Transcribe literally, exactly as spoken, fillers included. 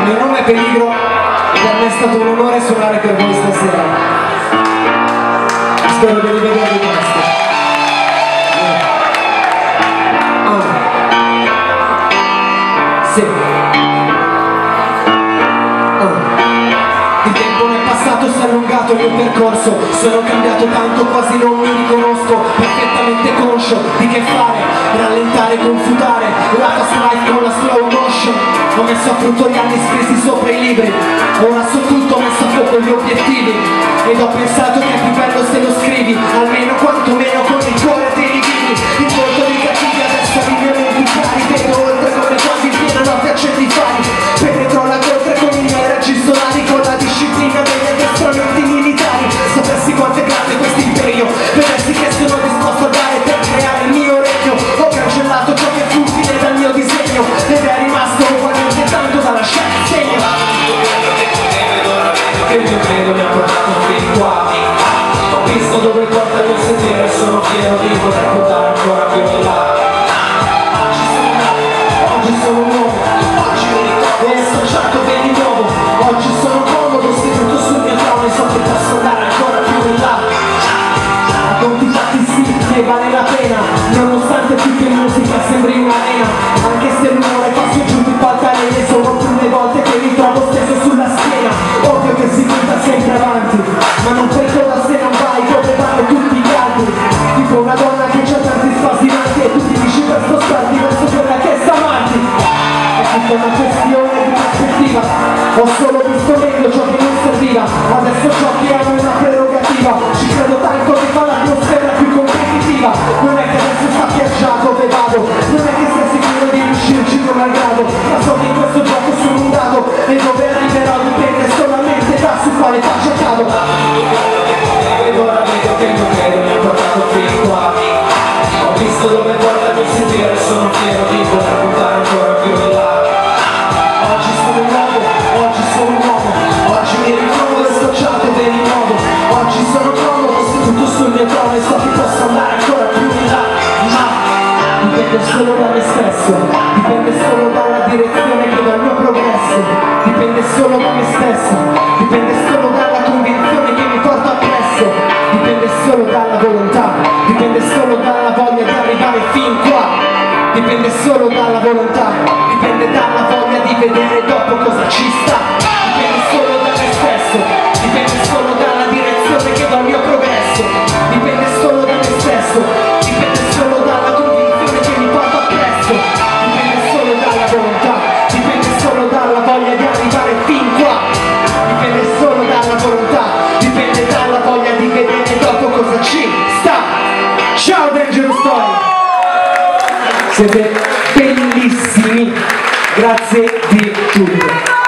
Il mio nome è Peligro e per me è stato un onore suonare per voi stasera. Spero di rivedervi presto. Ah. Sì. Il tempo nel passato si è allungato il mio percorso, sono cambiato tanto quasi non mi riconosco, perfettamente conscio di che fare, rallentare, confutare, la fast life con la slow motion. Ho messo a frutto gli anni spesi sopra i libri, ora so tutto, ho messo a fuoco gli obiettivi ed ho pensato che è più bello se lo scrivi, almeno quantomeno con il cuore dei lividi. Il volto dei cattivi adesso vive molti cari, vedo oltre come quando in piena notte accendi i fari, penetro la oltre con i miei raggi solari, con la disciplina degli addestramenti militari. Sapessi quanto è grande questo impegno, vedessi che sono disposto a dare per creare il mio regno. Ho cancellato ciò che fu utile dal mio disegno ed è rimasto ugualmente tanto da lasciare il segno. E io credo mi ha portato fin qua, ho visto dove porta il mio sentiero e sono fiero di poter portare ancora più in là. Oggi sono nuovo, oggi mi ritrovo e associato ben di nuovo. Oggi sono comodo, seduto sul mio trono e so che posso andare ancora più in là. A conti fatti sì, che vale la pena, nonostante più che musica sembri un'arena. Anche se l'umore fa su giù di palcarene, sono più le volte che mi trovo steso sulla schiena. Ovvio che si punta sempre avanti, ma non per cosa se non vai dove vanno tutti gli altri. Tipo una donna che c'ha tanti spasimanti e tu ti dici per spostarti verso quella che sta avanti. È tutta una questione di prospettiva, ho solo visto meglio ciò che non serviva, adesso ciò che amo è una prerogativa. Ci credo tanto che fa l'atmosfera più competitiva. Non è che adesso sappia già dove vado, non è che sei sicuro di riuscirci non al grado, ma so che in questo gioco sono un dado e dove arriverò dipende solamente da su quale faccia cado. Ed ora vedo che il mio credo mi ha portato fin qua, ho visto dove porta il mio sentiero e sono fiero di poter puntare ancora più in là. Oggi sono nuovo, oggi sono nuovo, oggi mi ritrovo e scocciato di nuovo. Oggi sono comodo, seduto sul mio trono e so che posso andare ancora più in là. Ma dipende solo da me stesso, dipende solo dalla direzione che dà il mio progresso, dipende solo da me stesso, dipende solo dalla convinzione che mi porta appresso, dipende solo dalla volontà, dipende solo dalla voglia di arrivare fin qua, dipende solo dalla volontà, dipende dalla voglia di vedere dopo cosa ci sta, dipende solo da me stesso, dipende solo dalla direzione che dà il mio progresso, dipende solo da me stesso, dipende solo dalla convinzione che mi porta appresso, dipende solo dalla volontà, dipende solo dalla voglia di arrivare fin qua, dipende solo dalla volontà, dipende dalla voglia di vedere dopo cosa ci sta. Ciao Dangerous Toy! Siete bellissimi, grazie di tutto.